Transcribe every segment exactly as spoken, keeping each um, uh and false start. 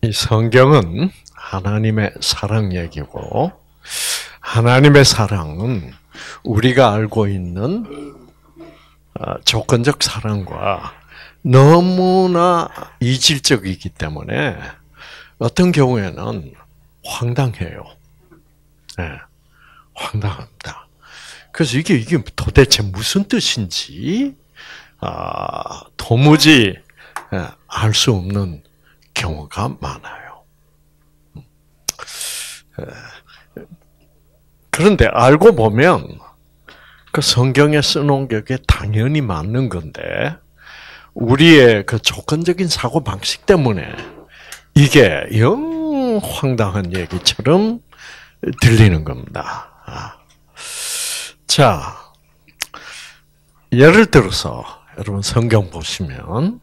이 성경은 하나님의 사랑 얘기고, 하나님의 사랑은 우리가 알고 있는 조건적 사랑과 너무나 이질적이기 때문에 어떤 경우에는 황당해요. 네, 황당합니다. 그래서 이게 이게 도대체 무슨 뜻인지 아, 도무지 알 수 없는 경우가 많아요. 그런데 알고 보면 그 성경에 써놓은 게 당연히 맞는 건데 우리의 그 조건적인 사고 방식 때문에 이게 영 황당한 얘기처럼 들리는 겁니다. 자, 예를 들어서 여러분 성경 보시면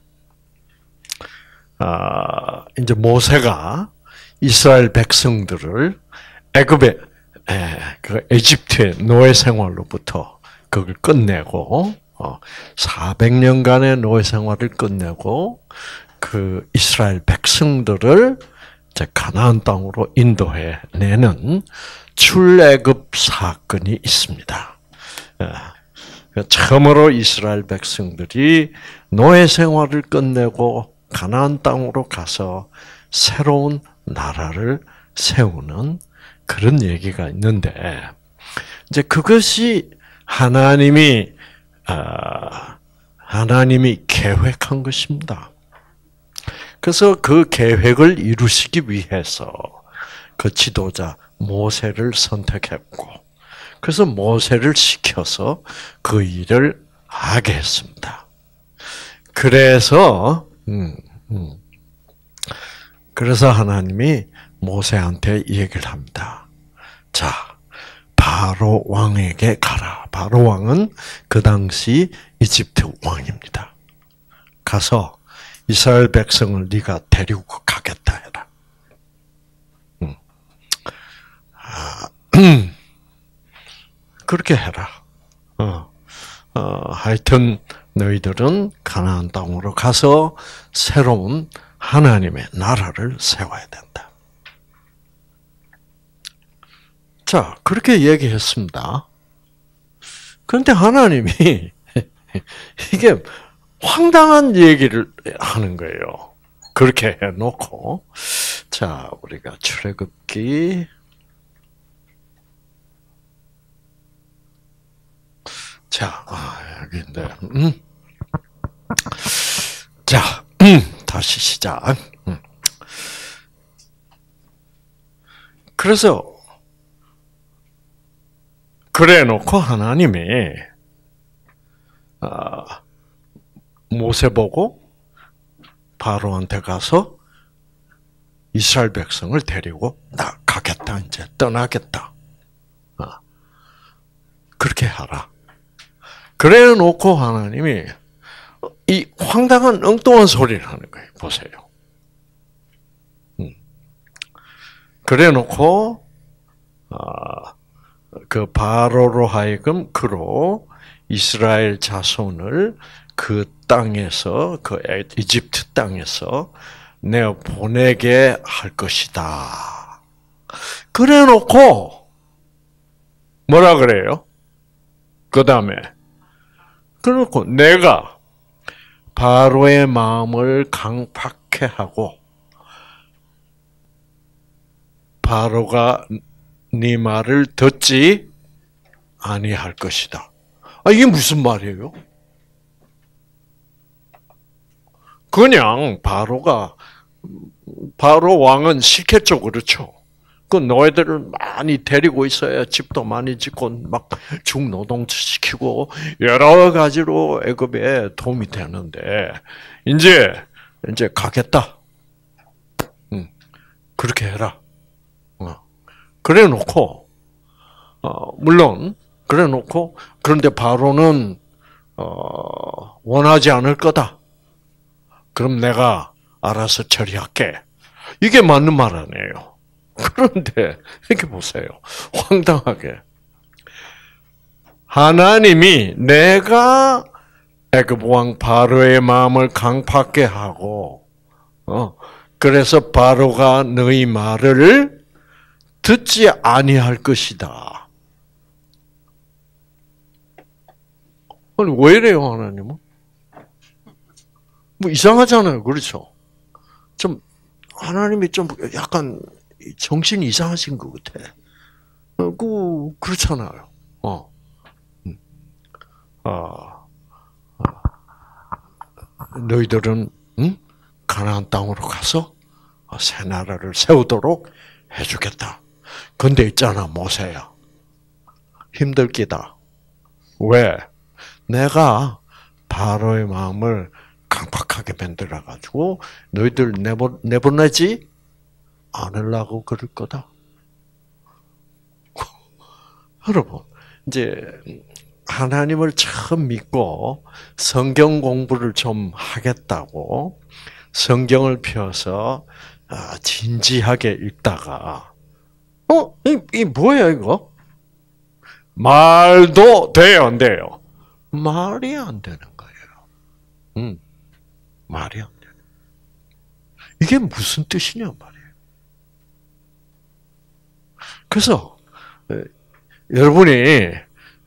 아, 이제 모세가 이스라엘 백성들을 애굽의 에, 그 에집트의 노예 생활로부터 그걸 끝내고 어, 사백 년간의 노예 생활을 끝내고 그 이스라엘 백성들을 이제 가나안 땅으로 인도해 내는 출애굽 사건이 있습니다. 에, 처음으로 이스라엘 백성들이 노예 생활을 끝내고 가나안 땅으로 가서 새로운 나라를 세우는 그런 얘기가 있는데, 이제 그것이 하나님이, 아, 하나님이 계획한 것입니다. 그래서 그 계획을 이루시기 위해서 그 지도자 모세를 선택했고, 그래서 모세를 시켜서 그 일을 하게 했습니다. 그래서, 음, 음. 그래서 하나님이 모세한테 얘기를 합니다. 자, 바로 왕에게 가라. 바로 왕은 그 당시 이집트 왕입니다. 가서 이스라엘 백성을 네가 데리고 가겠다 해라. 음. 아, 그렇게 해라. 어, 어, 하여튼 너희들은 가나안 땅으로 가서 새로운 하나님의 나라를 세워야 된다. 자, 그렇게 얘기했습니다. 그런데 하나님이 이게 황당한 얘기를 하는 거예요. 그렇게 해놓고, 자, 우리가 출애굽기 자, 아, 여기인데, 음. 자, 음, 다시 시작. 음. 그래서 그래놓고 하나님이 아, 모세 보고 바로한테 가서 이스라엘 백성을 데리고 나 가겠다, 이제 떠나겠다. 아, 그렇게 하라. 그래놓고 하나님이 이 황당한 엉뚱한 소리를 하는 거예요. 보세요. 음. 그래놓고 아, 그 바로로 하여금 그로 이스라엘 자손을 그 땅에서 그 이집트 땅에서 내어 보내게 할 것이다. 그래놓고 뭐라 그래요? 그 다음에 그래놓고 내가 바로의 마음을 강팍해 하고 바로가 네 말을 듣지 아니할 것이다. 아, 이게 무슨 말이에요? 그냥 바로가 바로 왕은 싫겠죠, 그렇죠? 그 노예들을 많이 데리고 있어야 집도 많이 짓고 막 중노동 시키고 여러 가지로 애굽에 도움이 되는데 이제 이제 가겠다. 응, 그렇게 해라. 어. 그래놓고 어, 물론 그래놓고 그런데 바로는 어, 원하지 않을 거다. 그럼 내가 알아서 처리할게. 이게 맞는 말 아니에요. 그런데 이렇게 보세요. 황당하게 하나님이 내가 애굽 왕 바로의 마음을 강팍게 하고 어, 그래서 바로가 너희 말을 듣지 아니할 것이다. 아니, 왜 이래요, 하나님은? 뭐 이상하잖아요, 그렇죠? 좀 하나님이 좀 약간 정신이 이상하신 것 같아. 어, 그 그렇잖아요. 어, 어, 너희들은 응? 가나안 땅으로 가서 새 나라를 세우도록 해주겠다. 근데 있잖아, 모세야. 힘들 기다. 왜? 내가 바로의 마음을 강팍하게 만들어가지고 너희들 내보, 내보내지 않으려고 그럴 거다. 여러분, 이제 하나님을 처음 믿고 성경 공부를 좀 하겠다고 성경을 펴서 진지하게 읽다가 어? 이, 이 뭐야 이거? 말도 돼요, 안 돼요? 말이 안 되는 거예요. 음, 말이 안 돼. 이게 무슨 뜻이냐 말이에요. 그래서 여러분이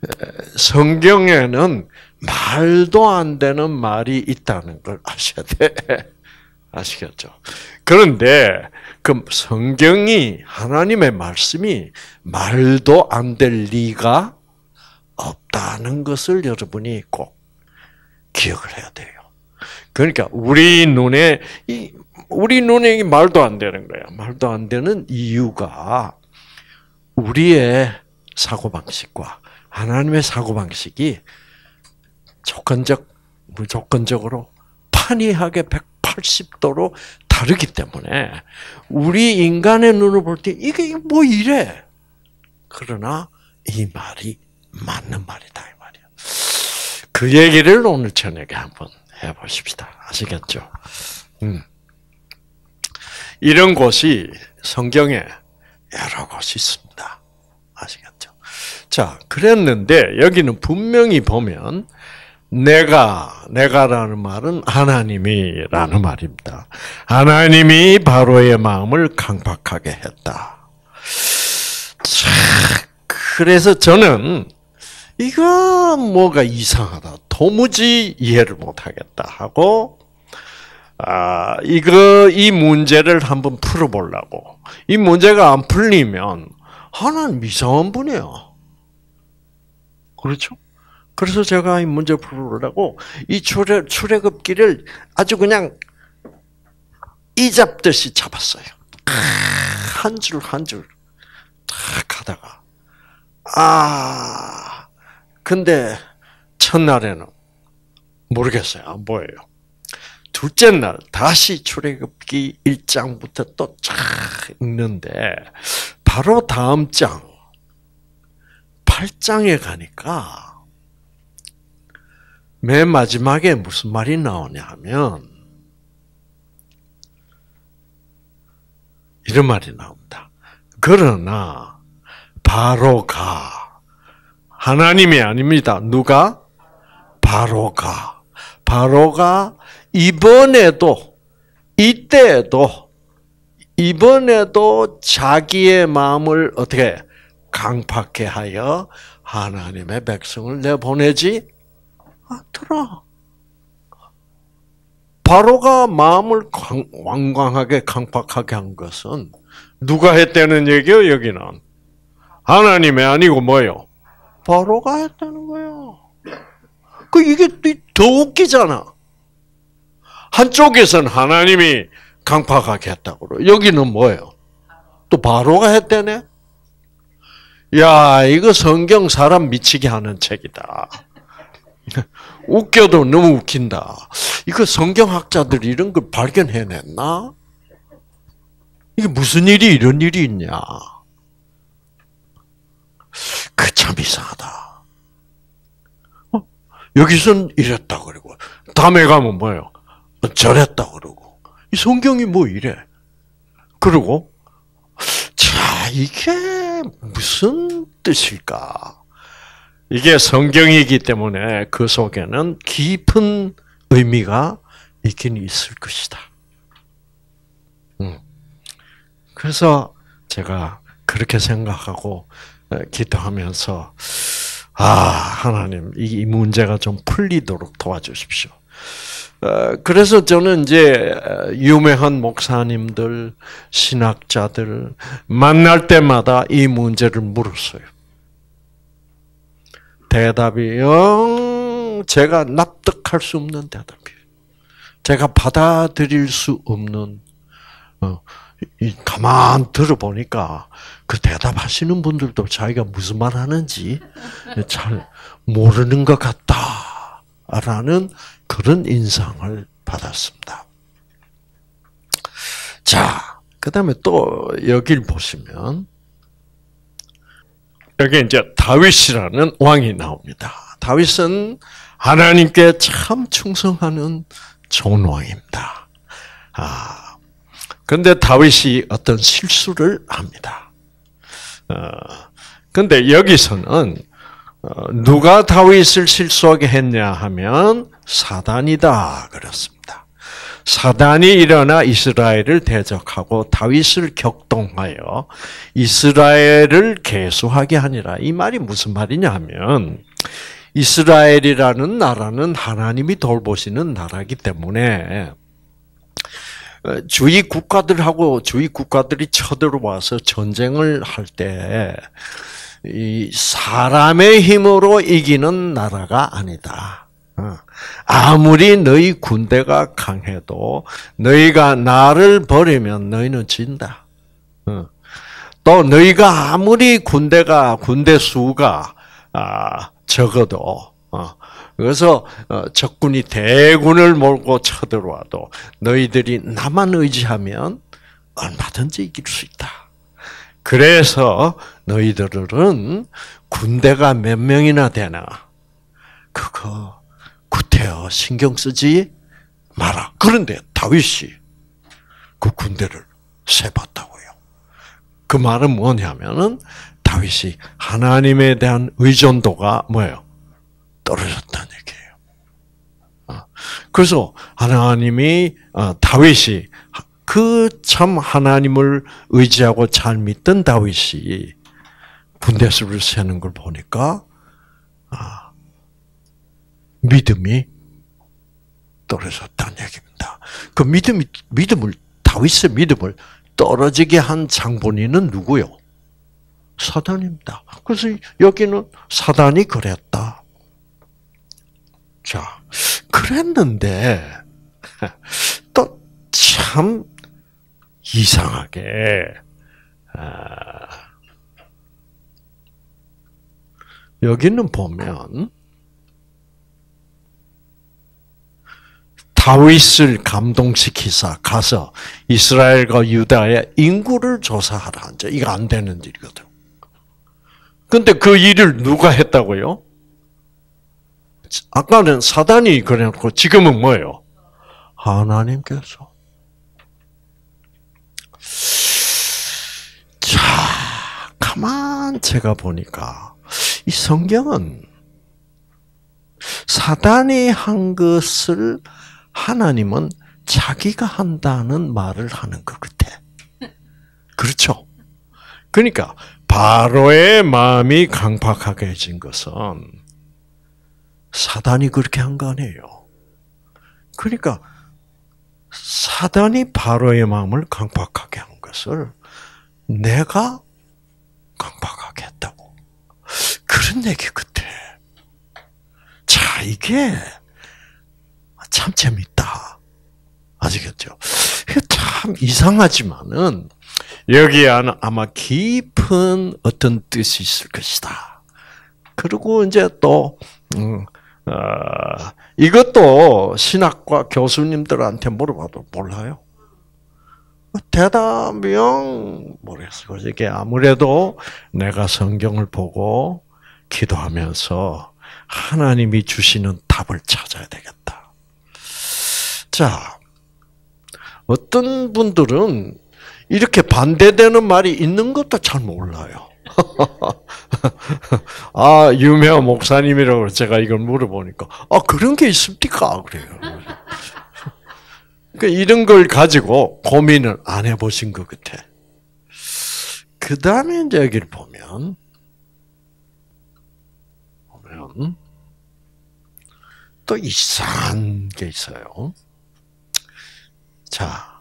성경에는 말도 안 되는 말이 있다는 걸 아셔야 돼. 아시겠죠? 그런데 그 성경이 하나님의 말씀이 말도 안 될 리가 없다는 것을 여러분이 꼭 기억을 해야 돼요. 그러니까 우리 눈에 이 우리 눈에 말도 안 되는 거야. 말도 안 되는 이유가 우리의 사고 방식과 하나님의 사고 방식이 조건적 무조건적으로 판이하게 백팔십 도로 다르기 때문에 우리 인간의 눈을 볼 때 이게 뭐 이래. 그러나 이 말이 맞는 말이다 이 말이야. 그 얘기를 오늘 저녁에 한번 해보십시다. 아시겠죠? 음. 이런 곳이 성경에 여러 곳이 있습니다. 아시겠죠? 자, 그랬는데 여기는 분명히 보면 내가, 내가라는 말은 하나님이라는 말입니다. 하나님이 바로의 마음을 강팍하게 했다. 자, 그래서 저는 이거 뭐가 이상하다. 도무지 이해를 못하겠다 하고 아, 이거 이 문제를 한번 풀어보려고. 이 문제가 안 풀리면 하나님 이상한 분이야. 그렇죠? 그래서 제가 이 문제 풀으려고 이 출애, 출애굽기를 아주 그냥 이 잡듯이 잡았어요. 한 줄 한 줄 딱 가다가 아 근데 첫날에는 모르겠어요. 안 보여요. 둘째 날 다시 출애굽기 일 장부터 또 쫙 읽는데 바로 다음 장 팔 장에 가니까 맨 마지막에 무슨 말이 나오냐 하면 이런 말이 나옵니다. 그러나 바로가 하나님이 아닙니다. 누가? 바로가 바로가 이번에도 이때에도 이번에도 자기의 마음을 어떻게 강팍해 하여 하나님의 백성을 내보내지 않더라. 바로가 마음을 완강하게 강팍하게 한 것은 누가 했다는 얘기요? 여기는 하나님이 아니고 뭐요? 바로가 했다는 거예요. 그 이게 더 웃기잖아. 한쪽에서는 하나님이 강팍하게 했다고 그러. 여기는 뭐예요? 또 바로가 했다네. 야, 이거 성경 사람 미치게 하는 책이다. 웃겨도 너무 웃긴다. 이거 성경학자들이 이런 걸 발견해냈나? 이게 무슨 일이 이런 일이 있냐? 그 참 이상하다. 어? 여기선 이랬다 그러고 다음에 가면 뭐예요? 저랬다 그러고 이 성경이 뭐 이래? 그리고 자 이게 무슨 뜻일까? 이게 성경이기 때문에 그 속에는 깊은 의미가 있긴 있을 것이다. 음. 그래서 제가 그렇게 생각하고 기도하면서 아 하나님 이 문제가 좀 풀리도록 도와주십시오. 그래서 저는 이제 유명한 목사님들, 신학자들 만날 때마다 이 문제를 물었어요. 대답이 영 제가 납득할 수 없는 대답이에요. 제가 받아들일 수 없는 어, 가만 들어보니까 그 대답하시는 분들도 자기가 무슨 말 하는지 잘 모르는 것 같다라는 그런 인상을 받았습니다. 자, 그 다음에 또 여길 보시면 여기 이제 다윗이라는 왕이 나옵니다. 다윗은 하나님께 참 충성하는 좋은 왕입니다. 아, 근데 다윗이 어떤 실수를 합니다. 어, 근데 여기서는 어, 누가 다윗을 실수하게 했냐 하면 사단이다 그렇습니다. 사단이 일어나 이스라엘을 대적하고 다윗을 격동하여 이스라엘을 계수하게 하니라. 이 말이 무슨 말이냐 하면 이스라엘이라는 나라는 하나님이 돌보시는 나라이기 때문에 주위 국가들하고 주위 국가들이 쳐들어와서 전쟁을 할 때 이 사람의 힘으로 이기는 나라가 아니다. 아무리 너희 군대가 강해도 너희가 나를 버리면 너희는 진다. 또 너희가 아무리 군대가 군대 수가 적어도 그래서 적군이 대군을 몰고 쳐들어와도 너희들이 나만 의지하면 얼마든지 이길 수 있다. 그래서 너희들은 군대가 몇 명이나 되나 그거 구태여 신경 쓰지 마라. 그런데 다윗이 그 군대를 세봤다고요. 그 말은 뭐냐면은 다윗이 하나님에 대한 의존도가 뭐예요? 떨어졌다는 얘기예요. 그래서 하나님이 다윗이 그 참 하나님을 의지하고 잘 믿던 다윗이 군대수를 세는 걸 보니까 믿음이 떨어졌다는 얘기입니다. 그 믿음이 믿음을 다윗의 믿음을 떨어지게 한 장본인은 누구요? 사단입니다. 그래서 여기는 사단이 그랬다. 자, 그랬는데 또 참 이상하게 아, 여기는 보면 다윗을 감동시키사 가서 이스라엘과 유다의 인구를 조사하라. 이제 이거 안 되는 일이거든. 근데 그 일을 누가 했다고요? 아까는 사단이 그래놓고 지금은 뭐예요? 하나님께서. 자, 가만 제가 보니까 이 성경은 사단이 한 것을 하나님은 자기가 한다는 말을 하는 것 같아. 그렇죠? 그러니까 바로의 마음이 강팍하게진 것은 사단이 그렇게 한 거 아니에요. 그러니까 사단이 바로의 마음을 강팍하게 한 것을 내가 강팍하게 했다고. 그런 얘기 같아. 자, 이게 참 재밌다. 아시겠죠? 참 이상하지만은 여기에 아마 깊은 어떤 뜻이 있을 것이다. 그리고 이제 또 음, 어, 이것도 신학과 교수님들한테 물어봐도 몰라요. 대답이 영 모르겠어요. 이게 아무래도 내가 성경을 보고 기도하면서 하나님이 주시는 답을 찾아야 되겠다. 자, 어떤 분들은 이렇게 반대되는 말이 있는 것도 잘 몰라요. 아, 유명한 목사님이라고 제가 이걸 물어보니까, 아, 그런 게 있습니까? 그래요. 그러니까 이런 걸 가지고 고민을 안 해보신 것 같아. 그 다음에 이제 여기를 보면, 보면, 또 이상한 게 있어요. 자,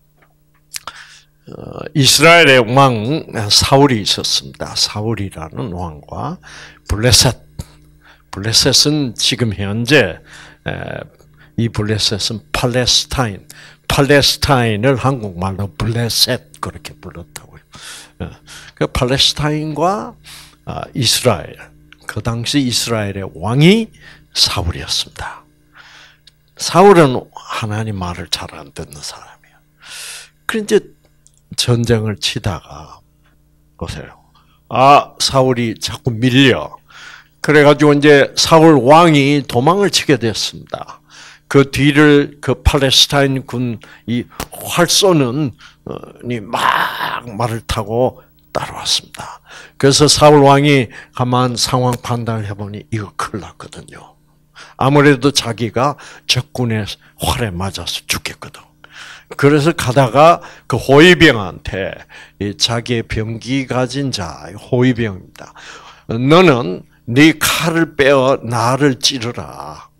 어, 이스라엘의 왕 사울이 있었습니다. 사울이라는 왕과 블레셋. 블레셋은 지금 현재 에, 이 블레셋은 팔레스타인, 팔레스타인을 한국말로 블레셋 그렇게 불렀다고요. 그 팔레스타인과 이스라엘, 그 당시 이스라엘의 왕이 사울이었습니다. 사울은 하나님 말을 잘 안 듣는 사람이에요. 그런데 전쟁을 치다가 보세요. 아, 사울이 자꾸 밀려. 그래가지고 이제 사울 왕이 도망을 치게 됐습니다. 그 뒤를 그 팔레스타인 군이 활 쏘는 막 말을 타고 따라왔습니다. 그래서 사울 왕이 가만 상황 판단을 해보니 이거 큰일 났거든요. 아무래도 자기가 적군의 활에 맞아서 죽겠거든. 그래서 가다가 그 호위병한테 자기의 병기 가진 자, 호위병입니다. 너는 네 칼을 빼어 나를 찌르라.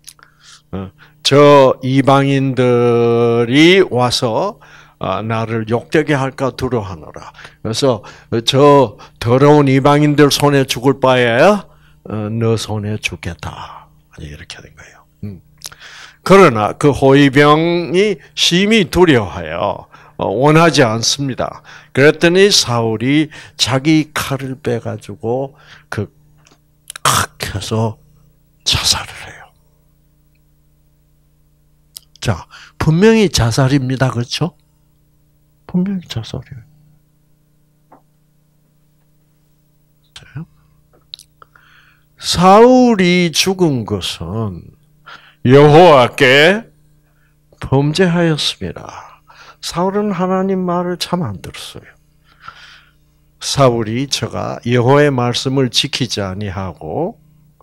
저 이방인들이 와서 나를 욕되게 할까 두려워하노라. 그래서 저 더러운 이방인들 손에 죽을 바에 너 손에 죽겠다. 이렇게 된 거예요. 그러나 그 호위병이 심히 두려워하여 원하지 않습니다. 그랬더니 사울이 자기 칼을 빼가지고 그 칵 해서 자살을 해요. 자, 분명히 자살입니다. 그렇죠? 분명히 자살이에요. 사울이 죽은 것은 여호와께 범죄하였습니다. 사울은 하나님 말을 참 안 들었어요. 사울이 저가 여호와의 말씀을 지키지 아니하고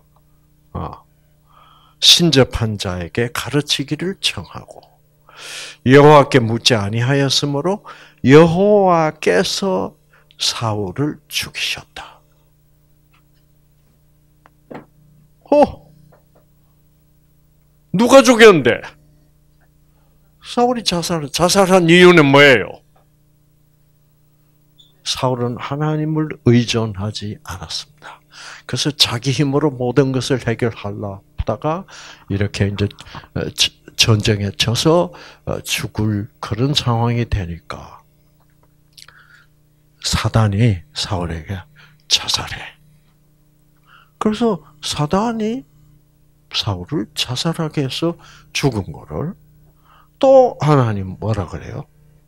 신접한 자에게 가르치기를 청하고 여호와께 묻지 아니하였으므로 여호와께서 사울을 죽이셨다. 어? 누가 죽였는데? 사울이 자살, 자살한 이유는 뭐예요? 사울은 하나님을 의존하지 않았습니다. 그래서 자기 힘으로 모든 것을 해결하려다가 이렇게 이제 전쟁에 져서 죽을 그런 상황이 되니까 사단이 사울에게 자살해. 그래서 사단이 사울을 자살하게 해서 죽은 거를 또 하나님 뭐라 그래요?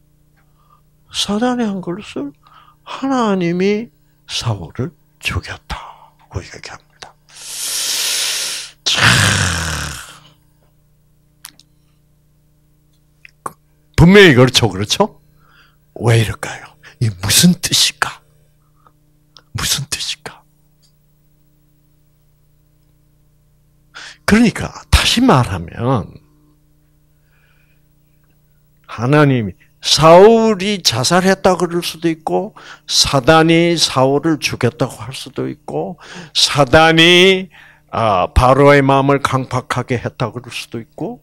사단이 한 것을 하나님이 사울을 죽였다고 얘기합니다. 참, 분명히 그렇죠, 그렇죠? 왜 이럴까요? 이 무슨 뜻일까? 무슨 뜻일까? 그러니까 다시 말하면 하나님이 사울이 자살했다 그럴 수도 있고 사단이 사울을 죽였다고 할 수도 있고 사단이 바로의 마음을 강팍하게 했다 그럴 수도 있고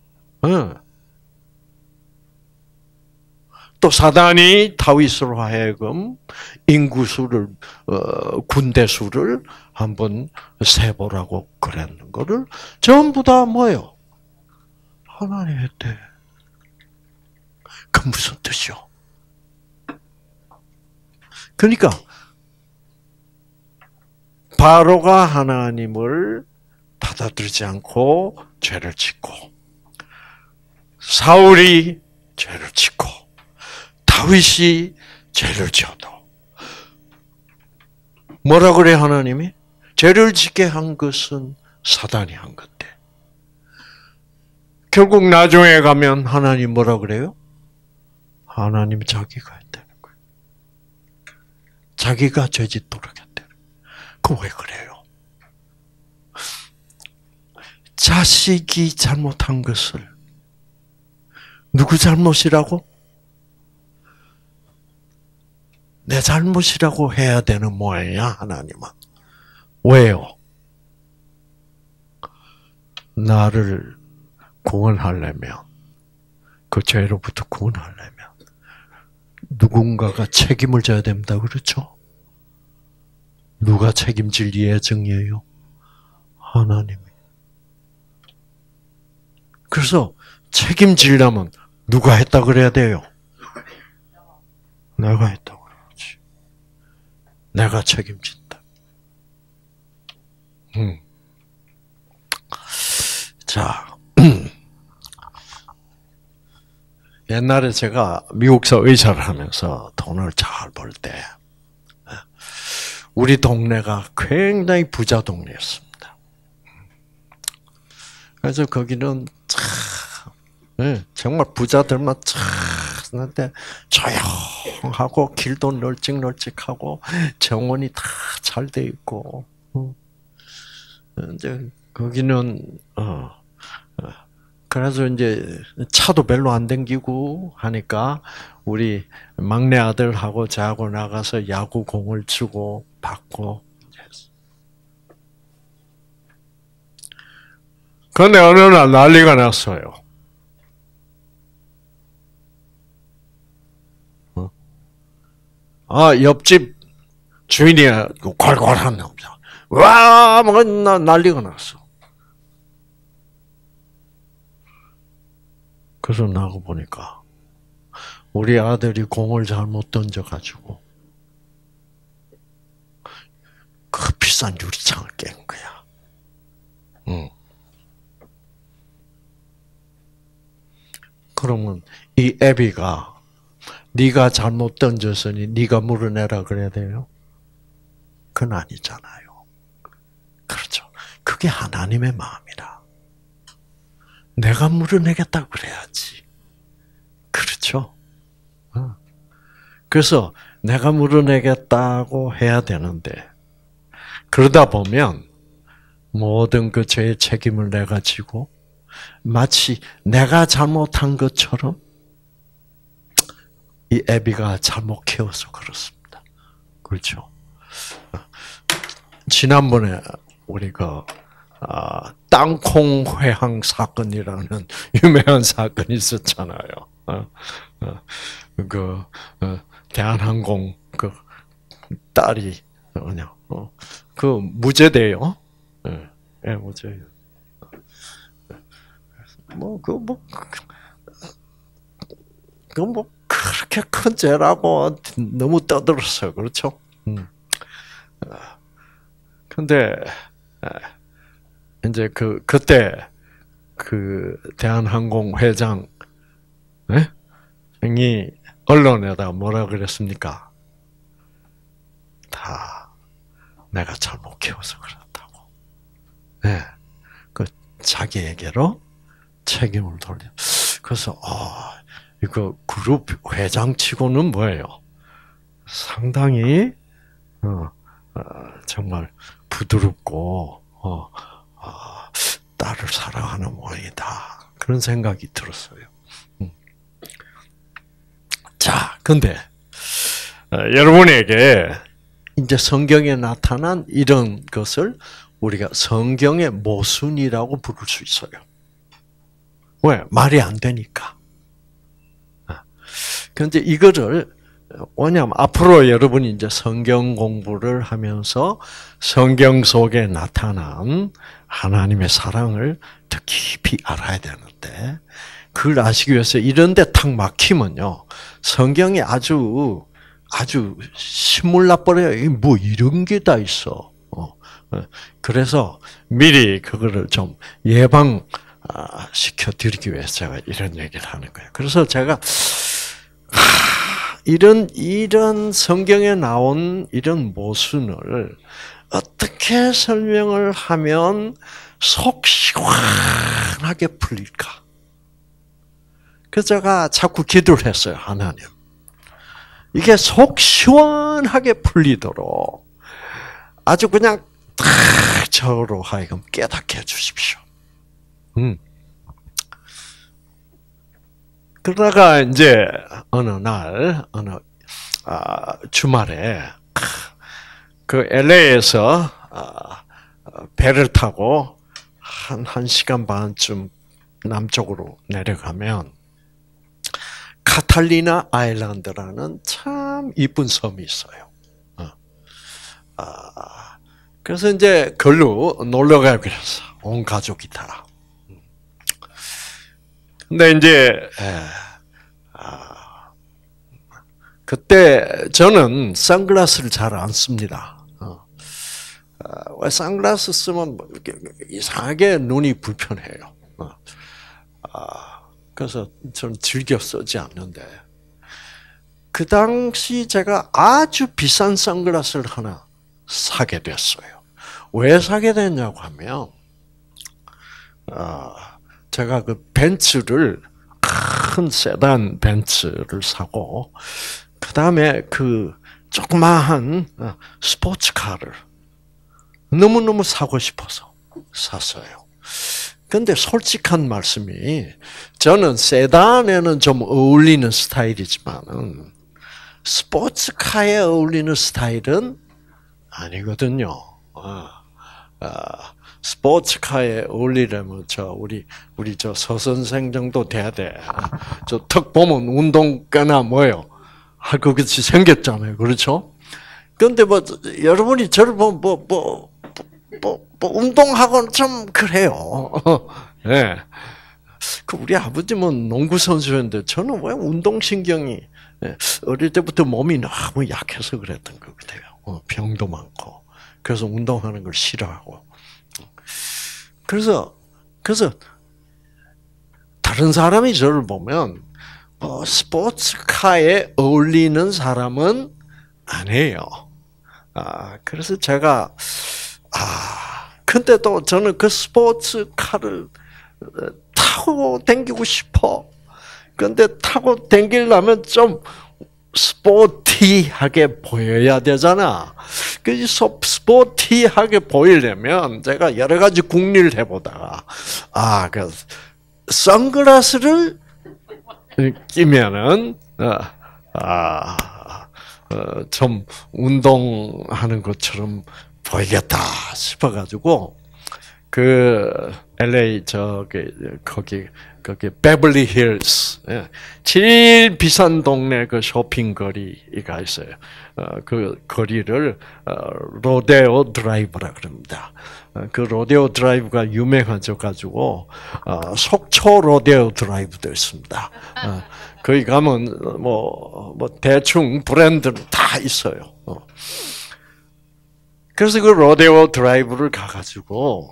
또 사단이 다윗으로 하여금 인구수를 군대 수를 한번 세보라고 그랬는 거를 전부 다 뭐예요? 하나님 했대. 그 무슨 뜻이요? 그러니까 바로가 하나님을 받아들이지 않고 죄를 짓고 사울이 죄를 짓고 다윗이 죄를 지어도 뭐라 그래 하나님이? 죄를 짓게 한 것은 사단이 한 건데 결국 나중에 가면 하나님 뭐라 그래요? 하나님 자기가 했다는 거예요. 자기가 죄짓도록 했다는 거예요. 그 왜 그래요? 자식이 잘못한 것을 누구 잘못이라고? 내 잘못이라고 해야 되는 모양이야, 하나님은. 왜요? 나를 구원하려면, 그 죄로부터 구원하려면 누군가가 책임을 져야 된다, 그렇죠? 누가 책임질 예정이에요? 하나님이. 그래서 책임지려면 누가 했다 그래야 돼요? 내가 했다고 그래야지. 내가 책임진다. 음. 자, 옛날에 제가 미국서 의사를 하면서 돈을 잘 벌 때, 우리 동네가 굉장히 부자 동네였습니다. 그래서 거기는 참, 네, 정말 부자들만 참, 근데 조용하고 길도 널찍널찍하고 정원이 다 잘 돼 있고, 이제 거기는 어, 그래서 이제 차도 별로 안 댕기고 하니까 우리 막내 아들하고 저하고 나가서 야구 공을 치고 받고. 그런데 어느 날 난리가 났어요. 아, 옆집 주인이 괄괄한 남자. 와, 뭐 난리가 났어. 그래서 나가 보니까 우리 아들이 공을 잘못 던져가지고 그 비싼 유리창을 깬 거야. 응. 그러면 이 애비가 네가 잘못 던졌으니 네가 물어내라 그래야 돼요? 그건 아니잖아요. 그렇죠. 그게 하나님의 마음이라. 내가 물어내겠다고 그래야지. 그렇죠? 그래서 내가 물어내겠다고 해야 되는데 그러다 보면 모든 그 죄의 책임을 내가 지고 마치 내가 잘못한 것처럼 이 애비가 잘못 키워서 그렇습니다. 그렇죠? 지난번에 우리가 아, 땅콩 회항 사건이라는 유명한 사건이 있었잖아요. 어, 어, 그 어, 대한항공 그 딸이 뭐냐, 어, 그 무죄돼요. 예, 네, 무죄예요. 뭐 그 뭐 그 뭐 그렇게 큰 죄라고 너무 떠들었어요. 그렇죠? 음. 근데 이제 그 그때 그 대한항공 회장 이 언론에다 뭐라 그랬습니까? 다 내가 잘못 키워서 그렇다고. 네, 그 자기에게로 책임을 돌려. 그래서 아 이거 그룹 회장치고는 뭐예요? 상당히 어, 어, 정말 부드럽고 어, 어, 딸을 사랑하는 모양이다. 그런 생각이 들었어요. 음. 자, 근데 어, 여러분에게 이제 성경에 나타난 이런 것을 우리가 성경의 모순이라고 부를 수 있어요. 왜? 말이 안 되니까. 그런데 이거를 왜냐하면 앞으로 여러분이 이제 성경 공부를 하면서 성경 속에 나타난 하나님의 사랑을 더 깊이 알아야 되는데 그걸 아시기 위해서 이런데 탁 막히면요 성경이 아주 아주 신물 나버려요. 뭐 이런 게 다 있어. 그래서 미리 그거를 좀 예방 시켜 드리기 위해서 제가 이런 얘기를 하는 거예요. 그래서 제가 이런, 이런 성경에 나온 이런 모순을 어떻게 설명을 하면 속 시원하게 풀릴까? 그래서 제가 자꾸 기도를 했어요, 하나님. 이게 속 시원하게 풀리도록 아주 그냥 딱 저로 하여금 깨닫게 해주십시오. 음. 그러다가 이제 어느 날 어느 아, 주말에 그 엘에이에서 아, 배를 타고 한 한 시간 반쯤 남쪽으로 내려가면 카탈리나 아일랜드라는 참 이쁜 섬이 있어요. 아, 그래서 이제 걸로 놀러 가기로 했어. 온 가족이 다. 근데 이제 에, 아, 그때 저는 선글라스를 잘 안 씁니다. 어. 아, 왜 선글라스 쓰면 이상하게 눈이 불편해요. 어. 아, 그래서 저는 즐겨 쓰지 않는데 그 당시 제가 아주 비싼 선글라스를 하나 사게 됐어요. 왜 사게 됐냐고 하면 어, 제가 그 벤츠를 큰 세단 벤츠를 사고 그 다음에 그 조그마한 스포츠카를 너무너무 사고 싶어서 샀어요. 근데 솔직한 말씀이 저는 세단에는 좀 어울리는 스타일이지만은 스포츠카에 어울리는 스타일은 아니거든요. 아, 아, 스포츠카에 어울리려면 저 우리 우리 저 서 선생 정도 돼야 돼. 저 턱 보면 운동가나 뭐요 할 것 같이 생겼잖아요, 그렇죠? 그런데 뭐 여러분이 저를 보면 뭐뭐 뭐, 뭐, 뭐 운동하고는 좀 그래요. 예. 네. 그 우리 아버지는 농구 선수였는데 저는 왜 운동 신경이 어릴 때부터 몸이 너무 약해서 그랬던 것 같아요. 병도 많고 그래서 운동하는 걸 싫어하고 그래서 그래서 다른 사람이 저를 보면 어, 스포츠카에 어울리는 사람은 아니에요. 아 그래서 제가 아 근데 또 저는 그 스포츠카를 타고 다니고 싶어. 근데 타고 다니려면 좀 스포티하게 보여야 되잖아. 그 스포티하게 보이려면 제가 여러 가지 궁리를 해보다가 아, 그 선글라스를 끼면은 아, 어, 좀 운동하는 것처럼 보이겠다 싶어가지고 그 엘에이 저기 거기 거기 베벌리 힐스 제일 비싼 동네 그 쇼핑 거리가 있어요. 어, 그 거리를 어, 로데오 드라이브라 그럽니다. 어, 그 로데오 드라이브가 유명하죠 가지고 어, 속초 로데오 드라이브도 있습니다. 어, 거기 가면 뭐, 뭐 대충 브랜드는 다 있어요. 어. 그래서 그 로데오 드라이브를 가가지고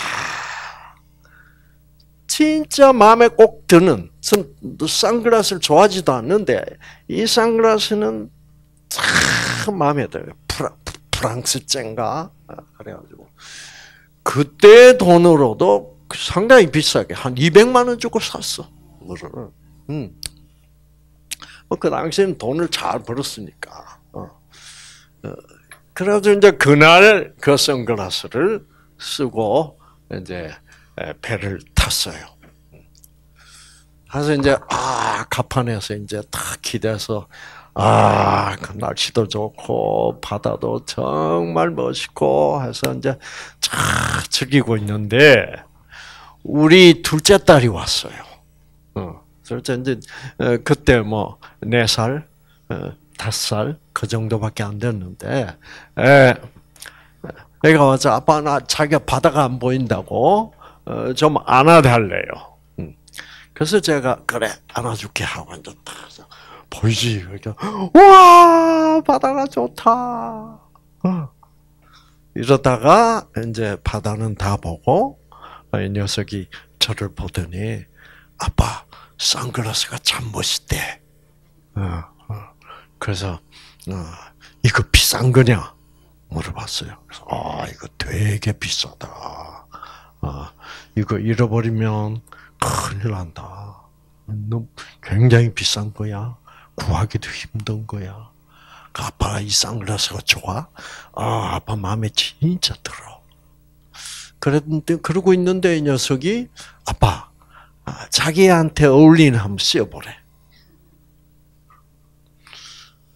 진짜 마음에 꼭 드는 선글라스를 좋아하지도 않는데 이 선글라스는 참 마음에 들어요. 프라, 프랑스젠가 그래가지고 그때 돈으로도 상당히 비싸게 한 이백만 원 주고 샀어. 음. 그 당시에는 돈을 잘 벌었으니까. 어. 그래서 이제 그날 그 선글라스를 쓰고 이제 배를 탔어요. 그래서 이제 아 가판에서 이제 딱 기대서 아 그 날씨도 좋고 바다도 정말 멋있고 해서 이제 쫙 즐기고 있는데 우리 둘째 딸이 왔어요. 어, 둘째 이제 그때 뭐 네 살, 다섯 살 그 정도밖에 안 됐는데 에, 애가 와서 아빠 나 자기가 바다가 안 보인다고 어, 좀 안아달래요. 그래서 제가 그래 안아줄게 하고 이제 딱 보이지 그러니까 와 바다가 좋다. 어. 이러다가 이제 바다는 다 보고 이 녀석이 저를 보더니 아빠 선글라스가 참 멋있대. 어, 어. 그래서 어, 이거 비싼 거냐 물어봤어요. 그래서 아 이거 되게 비싸다. 어, 이거 잃어버리면 큰일 난다. 너 굉장히 비싼 거야. 구하기도 힘든 거야. 아빠가 이 선글라스가 좋아? 아, 아빠 마음에 진짜 들어. 그랬는데, 그러고 있는데 이 녀석이 아빠, 자기한테 어울리는 한번 씌워보래.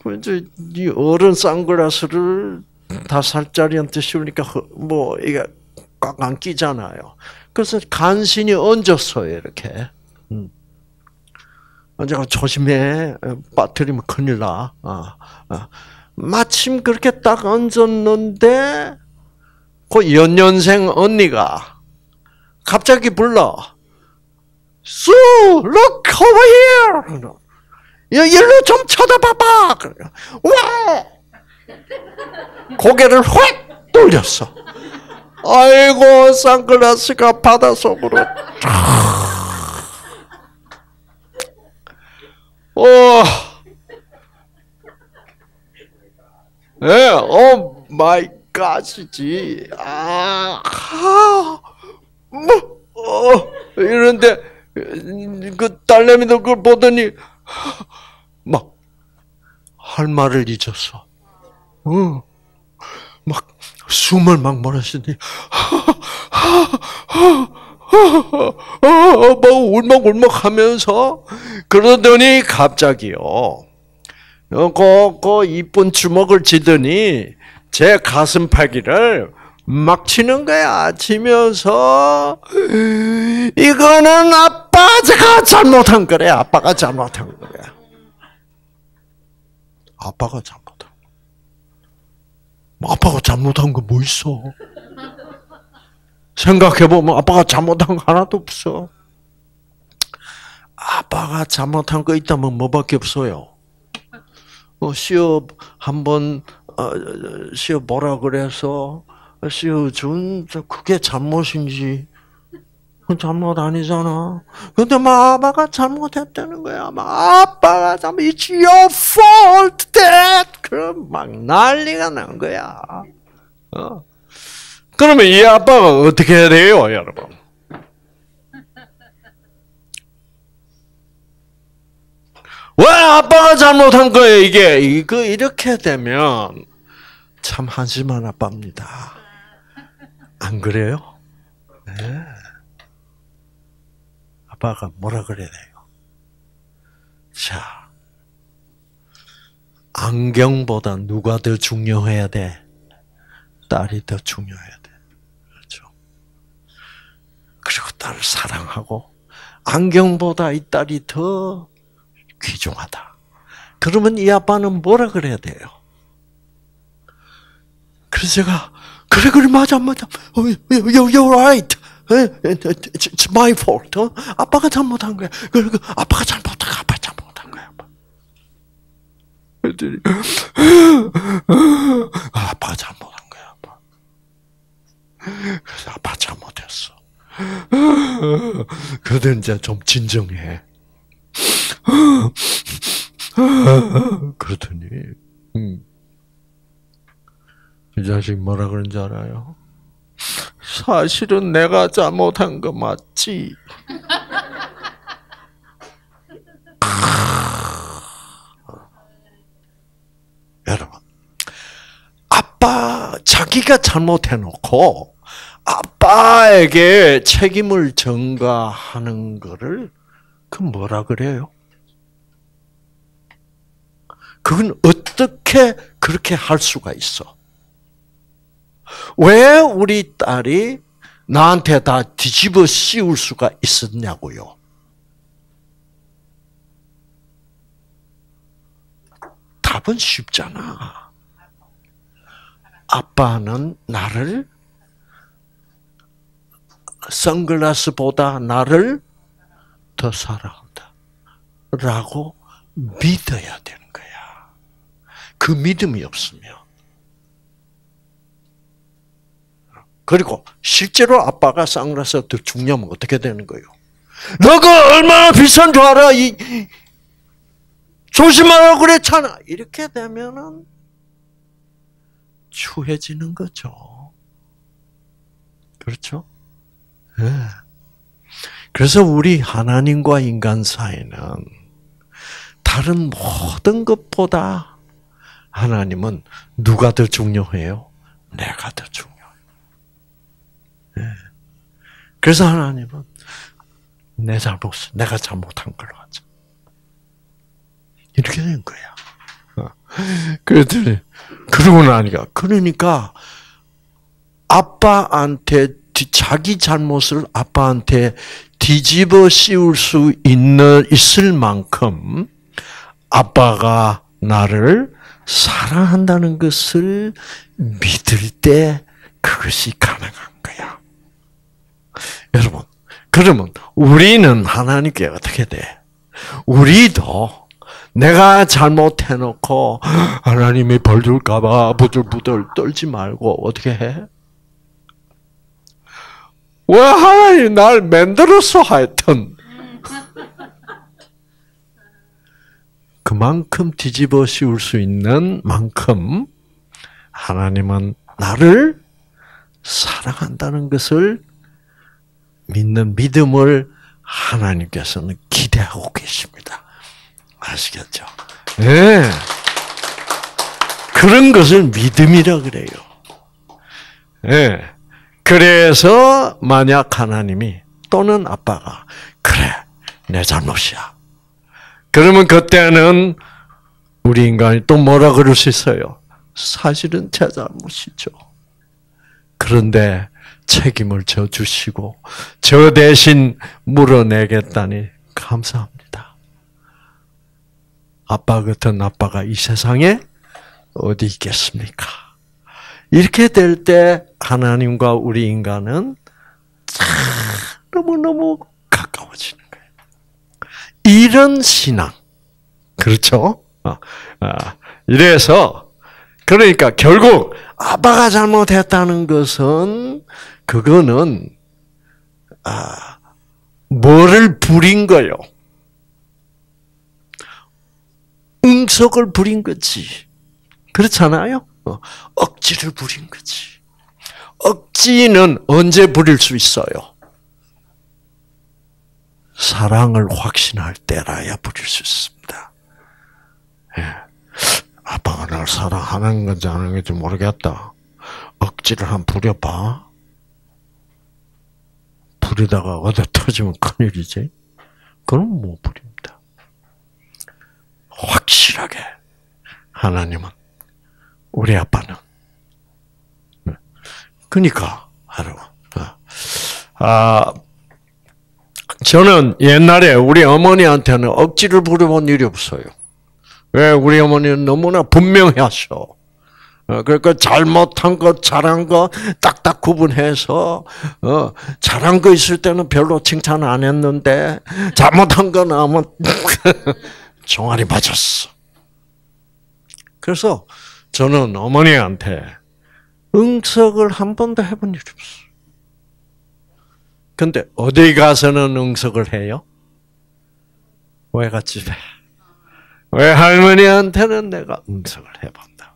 이제 이 어른 선글라스를 다섯 살짜리한테 씌우니까 뭐 이게 꽉 안 끼잖아요. 그래서 간신히 얹었어요, 이렇게. 음. 언제가 조심해. 빠뜨리면 큰일 나. 아, 아. 마침 그렇게 딱 얹었는데, 그 연년생 언니가 갑자기 불러. 수, look over here. 일로 좀 쳐다봐봐. 왜? 고개를 확 돌렸어. 아이고, 선글라스가 바닷속으로. 어, 예, 오 마이 갓이지. 아, 아, 뭐, 어, 이런데, 그 딸내미도 그걸 보더니, 막, 할 말을 잊었어. 어, 막, 숨을 막 몰아쉬니, 막 울먹울먹 하면서, 그러더니 갑자기요, 그, 그 이쁜 주먹을 쥐더니, 제 가슴팍이를 막 치는 거야. 치면서, 이거는 아빠가 잘못한 거래. 아빠가 잘못한 거야. 아빠가 잘못한 거. 아빠가 잘못한 거 뭐 있어? 생각해보면 아빠가 잘못한 거 하나도 없어. 아빠가 잘못한 거 있다면 뭐밖에 없어요. 어, 시어 한번 어, 시어 뭐라 그래서 시어 준 그게 잘못인지 잘못 아니잖아. 근데 막 아빠가 잘못했다는 거야. 막 아빠가 잘못, it's your fault, dad. 그럼 막 난리가 난 거야. 어. 그러면 이 아빠가 어떻게 해야 돼요, 여러분? 왜 아빠가 잘못한 거예요, 이게? 이거 이렇게 되면 참 한심한 아빠입니다. 안 그래요? 네. 아빠가 뭐라 그래야 돼요? 자, 안경보다 누가 더 중요해야 돼? 딸이 더 중요해야 돼. 그렇죠? 그리고 딸을 사랑하고 안경보다 이 딸이 더 귀중하다. 그러면 이 아빠는 뭐라 그래야 돼요? 그래서 제가 그래 그래 맞아 맞아. You're, you're right. It's my fault. 어? 아빠가 잘못한 거야. 그리고 아빠가 잘못한 거야. 아빠 잘못한 거야. 그랬더니 아빠가 잘못한 거야. 아빠. 그래서 아빠 잘못했어. 그래도 이제 좀 진정해. 그러더니 음. 이 자식 뭐라 그런지 알아요? 사실은 내가 잘못한 거 맞지? 여러분, 아빠 자기가 잘못해놓고 아빠에게 책임을 전가하는 거를 그 뭐라 그래요? 그건 어떻게 그렇게 할 수가 있어? 왜 우리 딸이 나한테 다 뒤집어 씌울 수가 있었냐고요? 답은 쉽잖아. 아빠는 나를 선글라스보다 나를 더 사랑한다. 라고 믿어야 되는 거야. 그 믿음이 없으면. 그리고 실제로 아빠가 선글라스가 더 중요하면 어떻게 되는 거예요? 너가 얼마나 비싼 줄 알아? 이, 조심하라고 그랬잖아. 이렇게 되면은 추해지는 거죠. 그렇죠? 네. 그래서 우리 하나님과 인간 사이는 다른 모든 것보다 하나님은 누가 더 중요해요? 내가 더 중요해요. 네. 그래서 하나님은 내 잘못, 내가 잘못한 걸로 하자. 이렇게 된 거야. 그랬더니, 그러고 나니까, 그러니까, 아빠한테, 자기 잘못을 아빠한테 뒤집어 씌울 수 있는, 있을 만큼, 아빠가 나를 사랑한다는 것을 믿을 때, 그것이 가능한 거야. 여러분, 그러면, 우리는 하나님께 어떻게 돼? 우리도, 내가 잘못해놓고 하나님이 벌 줄까봐 부들부들 떨지 말고 어떻게 해? 왜 하나님 날 만들었어 하여튼 그만큼 뒤집어 씌울 수 있는 만큼 하나님은 나를 사랑한다는 것을 믿는 믿음을 하나님께서는 기대하고 계십니다. 아시겠죠? 네. 그런 것을 믿음이라 그래요. 네. 그래서 만약 하나님이 또는 아빠가 그래 내 잘못이야. 그러면 그때는 우리 인간이 또 뭐라 그럴 수 있어요? 사실은 제 잘못이죠. 그런데 책임을 져 주시고 저 대신 물어내겠다니 감사합니다. 아빠 같은 아빠가 이 세상에 어디 있겠습니까? 이렇게 될 때 하나님과 우리 인간은 너무너무 가까워지는 거예요. 이런 신앙. 그렇죠? 이래서 그러니까 결국 아빠가 잘못했다는 것은 그거는 아, 뭐를 부린 거요? 응석을 부린 거지. 그렇잖아요? 어, 억지를 부린 거지. 억지는 언제 부릴 수 있어요? 사랑을 확신할 때라야 부릴 수 있습니다. 예. 아빠가 날 사랑하는 건지 안 하는 건지 모르겠다. 억지를 한번 부려봐. 부리다가 어디 터지면 큰일이지. 그럼 못 부립니다. 확실하게 하나님은 우리 아빠는 그러니까 여러분 아 저는 옛날에 우리 어머니한테는 억지를 부려본 일이 없어요. 왜? 우리 어머니는 너무나 분명하셔. 그러니까 잘못한 것, 잘한 거 딱딱 구분해서 어, 잘한 거 있을 때는 별로 칭찬 안 했는데 잘못한 거 나오면 종아리 맞았어. 그래서 저는 어머니한테 응석을 한 번도 해본 일이 없어. 근데 어디 가서는 응석을 해요? 외갓집에. 외할머니한테는 내가 응석을 해본다.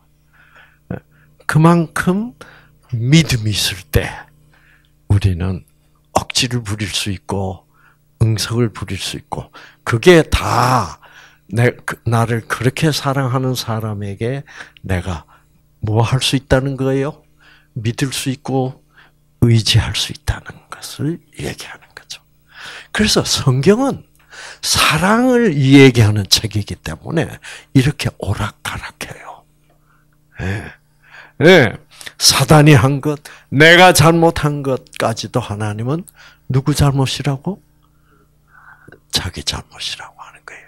그만큼 믿음이 있을 때 우리는 억지를 부릴 수 있고 응석을 부릴 수 있고 그게 다 내, 나를 그렇게 사랑하는 사람에게 내가 뭐 할 수 있다는 거예요? 믿을 수 있고 의지할 수 있다는 것을 얘기하는 거죠. 그래서 성경은 사랑을 얘기하는 책이기 때문에 이렇게 오락가락해요. 예. 예. 사단이 한 것, 내가 잘못한 것까지도 하나님은 누구 잘못이라고? 자기 잘못이라고 하는 거예요.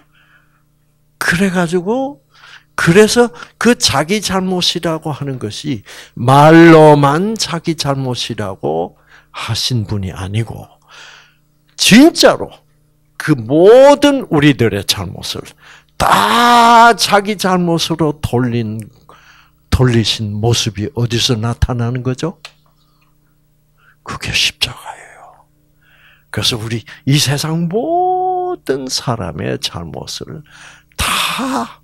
그래가지고, 그래서 그 자기 잘못이라고 하는 것이 말로만 자기 잘못이라고 하신 분이 아니고, 진짜로 그 모든 우리들의 잘못을 다 자기 잘못으로 돌린, 돌리신 모습이 어디서 나타나는 거죠? 그게 십자가예요. 그래서 우리 이 세상 모든 사람의 잘못을 다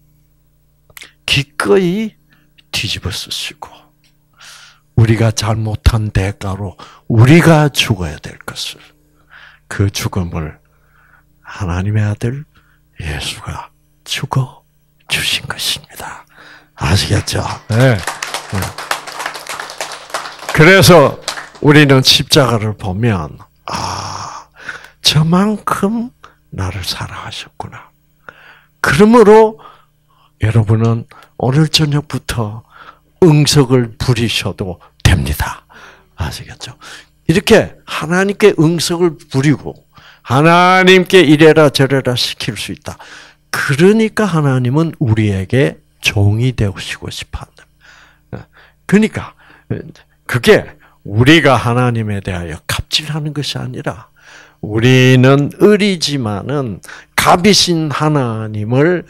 기꺼이 뒤집어 쓰시고 우리가 잘못한 대가로 우리가 죽어야 될 것을 그 죽음을 하나님의 아들 예수가 죽어 주신 것입니다. 아시겠죠? 네. 그래서 우리는 십자가를 보면 아, 저만큼 나를 사랑하셨구나. 그러므로 여러분은 오늘 저녁부터 응석을 부리셔도 됩니다. 아시겠죠? 이렇게 하나님께 응석을 부리고 하나님께 이래라 저래라 시킬 수 있다. 그러니까 하나님은 우리에게 종이 되시고 싶어 한다. 그러니까 그게 우리가 하나님에 대하여 갑질하는 것이 아니라 우리는 의리지만은 갑이신 하나님을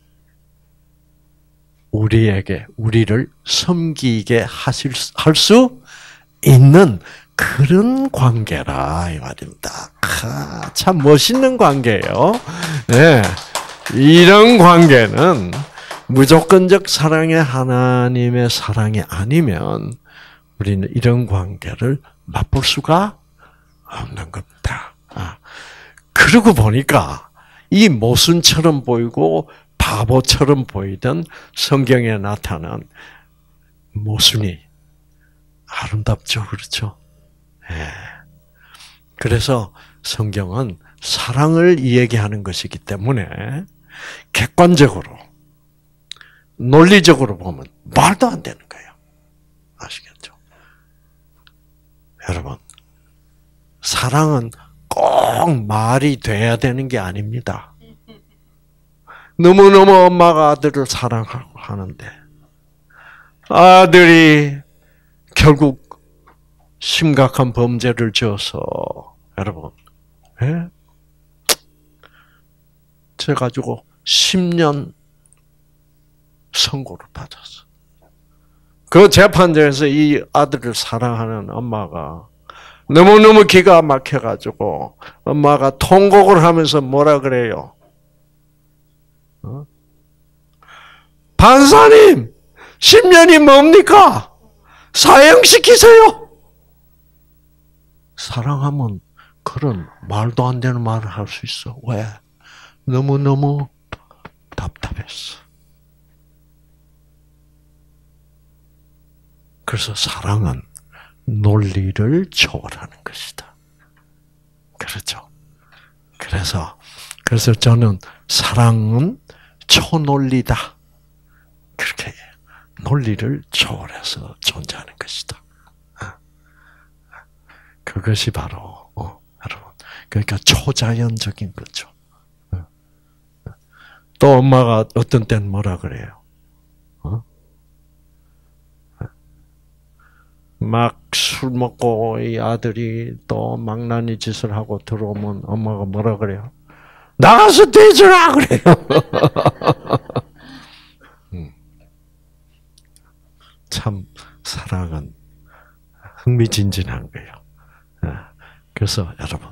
우리에게 우리를 섬기게 하실 할 수 있는 그런 관계라 이 말입니다. 아, 참 멋있는 관계예요. 네, 이런 관계는 무조건적 사랑의 하나님의 사랑이 아니면 우리는 이런 관계를 맛볼 수가 없는 겁니다. 아, 그러고 보니까 이 모순처럼 보이고 바보처럼 보이던 성경에 나타난 모순이 아름답죠, 그렇죠? 예. 그래서 성경은 사랑을 이야기하는 것이기 때문에 객관적으로, 논리적으로 보면 말도 안 되는 거예요. 아시겠죠? 여러분, 사랑은 꼭 말이 돼야 되는 게 아닙니다. 너무너무 엄마가 아들을 사랑하는데 아들이 결국 심각한 범죄를 지어서 여러분, 예? 저 가지고 십 년 선고를 받았어. 그 재판장에서 이 아들을 사랑하는 엄마가 너무너무 기가 막혀가지고 엄마가 통곡을 하면서 뭐라 그래요? 어? 판사님, 십 년이 뭡니까? 사형시키세요. 사랑하면 그런 말도 안 되는 말을 할 수 있어. 왜? 너무너무 답답했어. 그래서 사랑은 논리를 초월하는 것이다. 그렇죠? 그래서, 그래서 저는 사랑은 초논리다. 그렇게 논리를 초월해서 존재하는 것이다. 그것이 바로 어, 여러분, 그러니까 초자연적인 거죠. 또 엄마가 어떤 때는 뭐라 그래요? 어? 막 술 먹고 이 아들이 또 망나니 짓을 하고 들어오면 엄마가 뭐라 그래요? 나가서 떼주라 그래요. 음. 참 사랑은 흥미진진한 거예요. 그래서 여러분,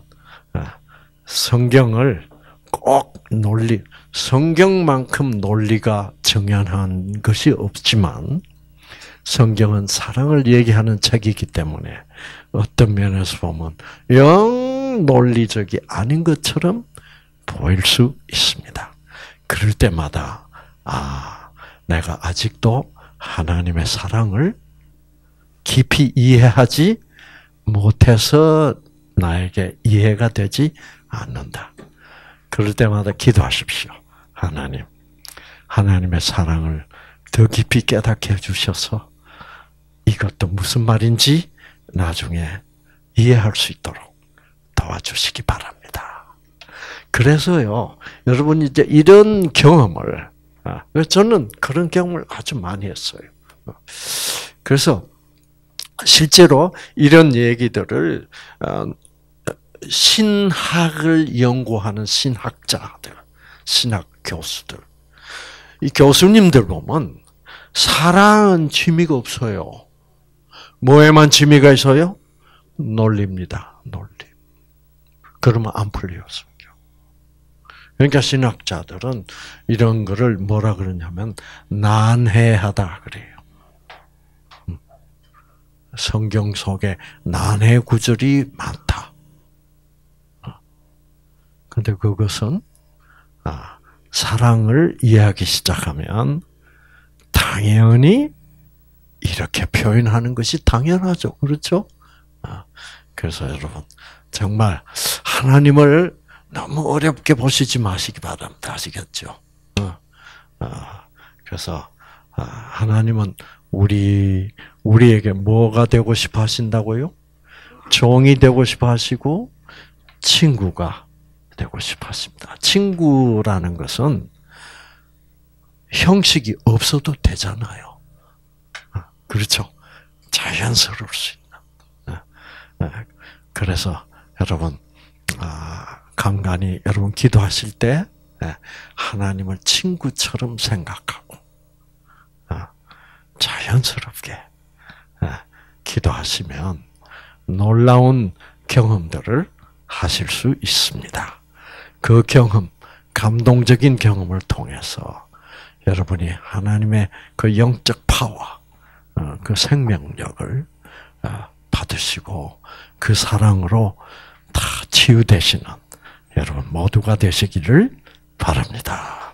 성경을 꼭 논리, 성경만큼 논리가 정연한 것이 없지만 성경은 사랑을 얘기하는 책이기 때문에 어떤 면에서 보면 영 논리적이 아닌 것처럼 보일 수 있습니다. 그럴 때마다 아, 내가 아직도 하나님의 사랑을 깊이 이해하지 못해서 나에게 이해가 되지 않는다. 그럴 때마다 기도하십시오. 하나님, 하나님의 사랑을 더 깊이 깨닫게 해주셔서 이것도 무슨 말인지 나중에 이해할 수 있도록 도와주시기 바랍니다. 그래서요, 여러분 이제 이런 경험을, 저는 그런 경험을 아주 많이 했어요. 그래서 실제로 이런 얘기들을 신학을 연구하는 신학자들, 신학 교수들, 이 교수님들 보면 사랑은 취미가 없어요. 뭐에만 취미가 있어요? 논리입니다. 논리. 그러면 안 풀려요. 그러니까 신학자들은 이런 거를 뭐라 그러냐면 난해하다 그래요. 성경 속에 난해 구절이 많다. 그런데 그것은 사랑을 이해하기 시작하면 당연히 이렇게 표현하는 것이 당연하죠. 그렇죠? 그래서 여러분 정말 하나님을 너무 어렵게 보시지 마시기 바랍니다. 아시겠죠? 그래서 하나님은 우리 우리에게 뭐가 되고 싶어 하신다고요? 종이 되고 싶어 하시고 친구가 되고 싶어 하십니다. 친구라는 것은 형식이 없어도 되잖아요. 그렇죠? 자연스러울 수 있는. 그래서 여러분 간간히 여러분 기도하실 때 하나님을 친구처럼 생각하고 자연스럽게 기도하시면 놀라운 경험들을 하실 수 있습니다. 그 경험, 감동적인 경험을 통해서 여러분이 하나님의 그 영적 파워, 그 생명력을 받으시고 그 사랑으로 다 치유되시는 여러분 모두가 되시기를 바랍니다.